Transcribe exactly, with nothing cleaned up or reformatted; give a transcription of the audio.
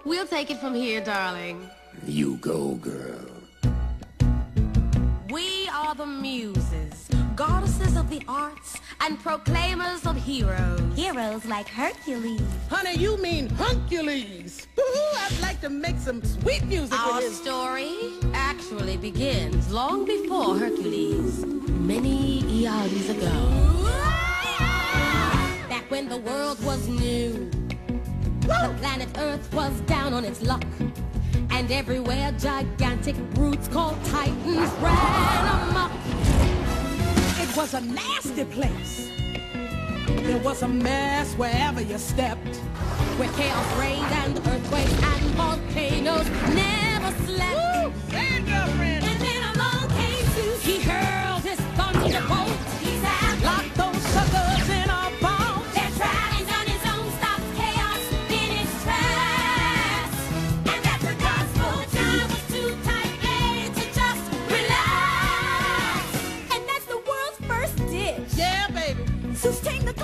We'll take it from here, darling. You go, girl. We are the muses, goddesses of the arts, and proclaimers of heroes. Heroes like Hercules. Honey, you mean Huncules. Ooh, I'd like to make some sweet music Our with his... story actually begins long before Hercules, many eons ago. Back when the world was new, the planet Earth was down on its luck, and everywhere gigantic brutes called titans ran amok. It was a nasty place. There was a mess wherever you stepped. Where chaos reigned and earthquakes and volcanoes never slept. Woo! Hey, girlfriend! And then along came Zeus. He hurled his thunderbolt. He said, Lock those suckers in a vault. their trying on his own stopped chaos in its tracks. And that the gospel time was too tight made to just relax. And that's the world's first dish. Yeah, baby. Zeus tamed the